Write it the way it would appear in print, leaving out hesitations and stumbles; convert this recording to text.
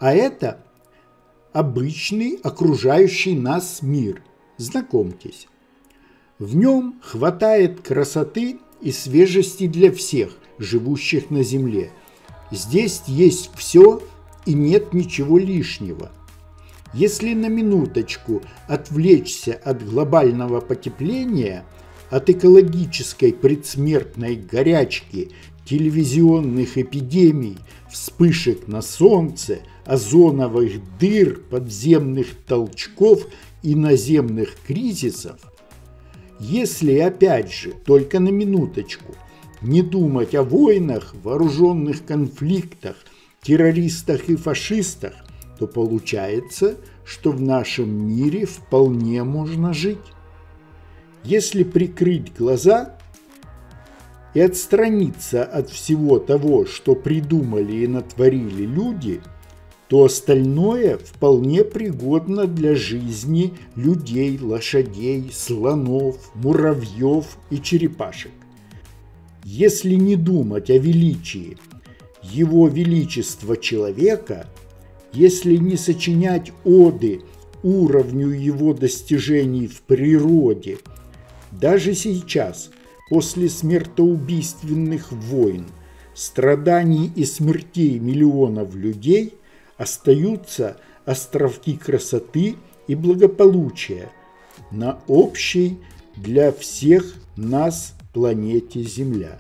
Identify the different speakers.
Speaker 1: А это обычный окружающий нас мир. Знакомьтесь. В нем хватает красоты и свежести для всех, живущих на Земле. Здесь есть все и нет ничего лишнего. Если на минуточку отвлечься от глобального потепления, от экологической предсмертной горячки, телевизионных эпидемий, вспышек на Солнце, озоновых дыр, подземных толчков и наземных кризисов, если, опять же, только на минуточку, не думать о войнах, вооруженных конфликтах, террористах и фашистах, то получается, что в нашем мире вполне можно жить. Если прикрыть глаза и отстраниться от всего того, что придумали и натворили люди, то остальное вполне пригодно для жизни людей, лошадей, слонов, муравьев и черепашек. Если не думать о величии Его Величества человека, если не сочинять оды уровню его достижений в природе, даже сейчас, после смертоубийственных войн, страданий и смертей миллионов людей, остаются островки красоты и благополучия на общей для всех нас планете Земля.